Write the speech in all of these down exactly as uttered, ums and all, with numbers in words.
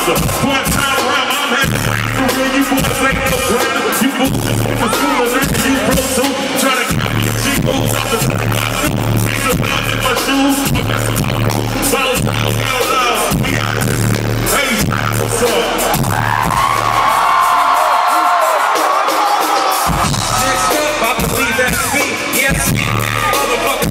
brother. One time around my man. For real, you boys ain't no grinder. You boys was cooler than you pro too. Try to cheap moves off the piece of blood in my shoes. Follow out loud. Hey, what's up? Next up, I believe that's me. Yes, motherfucker.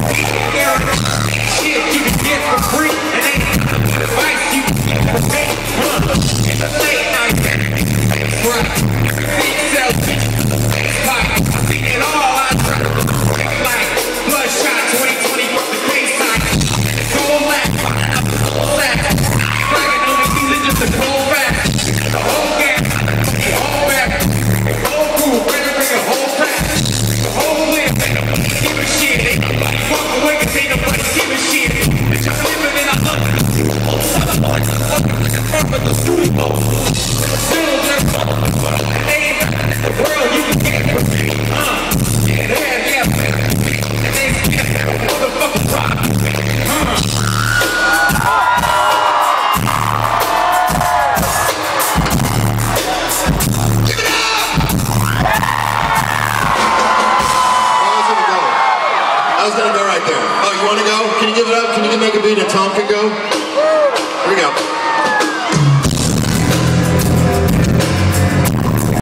Shit, you can get for free. And ain't advice you can get for free. In the late night. Right. Big selfie. Pop. And all I like bloodshot twenty twenty from the baseline. Cold laugh. Laugh. Bragging on the season just a cold back. The whole gap. The whole back. The whole crew. Ready to bring a whole pack. The whole lip. Give a shit. Walk away cause ain't nobody give a shit. Bitch, I'm living in a hundred. From the studio. Still just ain't the world you can get. Uh, yeah, yeah. And they skip motherfucking rock. Uh. Give it up! I was gonna go right there. Oh, you wanna go? Can you give it up? Can you make a beat and Tom can go? Here we go.